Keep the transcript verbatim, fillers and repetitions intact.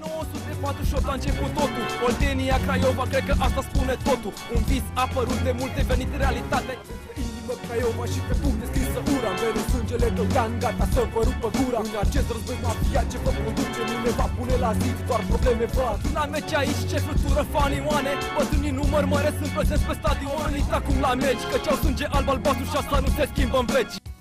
nouă sute patruzeci și opt a început totul. Oltenia, Craiova, cred că asta spune totul. Un vis apărut de mult devenit realitate. Inimă Craiova și pe punct descrisă ura. Mereu sângele tăutan, gata să vă rupă gura. În acest război mafia ce vă conduce nu ne va pune la zi, doar probleme vă aduc. La meci aici ce flutură fanii oane. Bătrânii număr mare sunt prezenți pe stadion. Unit acum la meci, căci au sânge alb albastru și asta nu se schimbă în veci.